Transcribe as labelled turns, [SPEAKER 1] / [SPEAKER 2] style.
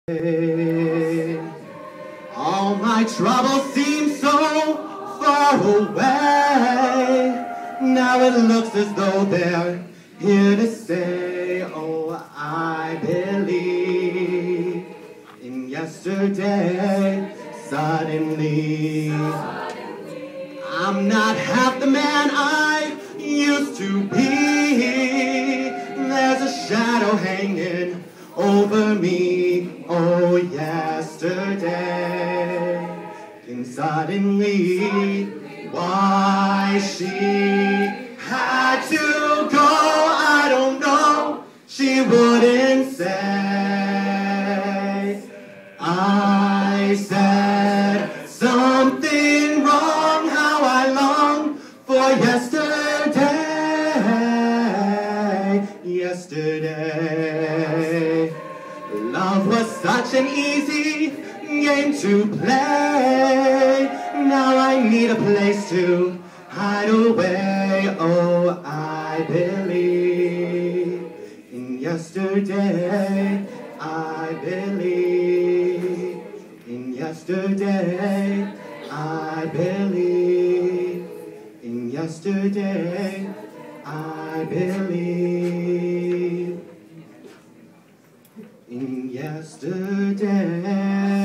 [SPEAKER 1] All my troubles seem so far away. Now it looks as though they're here to stay. Oh, I believe in yesterday. Suddenly, I'm not half the man I used to be. There's a shadow hanging over me. Oh, yesterday. And suddenly, why she had to go, I don't know. She wouldn't say. I said something wrong, how I long for yesterday. Yesterday. Love was such an easy game to play. Now I need a place to hide away. Oh, I believe in yesterday. I believe in yesterday. I believe in yesterday. I believe in yesterday.